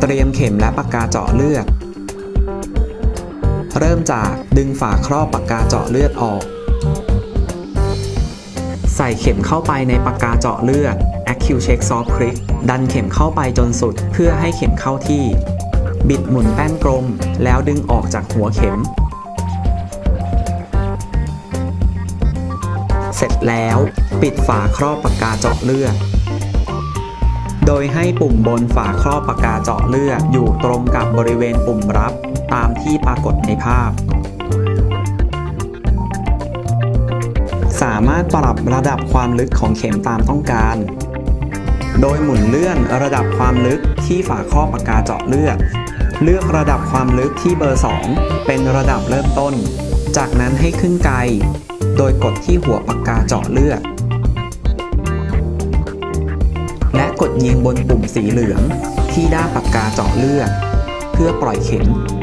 เตรียมเข็มและปากกาเจาะเลือดเริ่มจากดึงฝาครอบปากกาเจาะเลือดออกใส่เข็มเข้าไปในปากกาเจาะเลือด AccuCheck Soft Click ดันเข็มเข้าไปจนสุดเพื่อให้เข็มเข้าที่บิดหมุนแป้นกลมแล้วดึงออกจากหัวเข็มเสร็จแล้วปิดฝาครอบปากกาเจาะเลือดโดยให้ปุ่มบนฝาครอบปากกาเจาะเลือดอยู่ตรงกับบริเวณปุ่มรับตามที่ปรากฏในภาพสามารถปรับระดับความลึกของเข็มตามต้องการโดยหมุนเลื่อนระดับความลึกที่ฝาครอบปากกาเจาะเลือดเลือกระดับความลึกที่เบอร์ 2เป็นระดับเริ่มต้นจากนั้นให้ขึ้นไกโดยกดที่หัวปากกาเจาะเลือดและกดยิงบนปุ่มสีเหลืองที่ด้ามปากกาเจาะเลือดเพื่อปล่อยเข็ม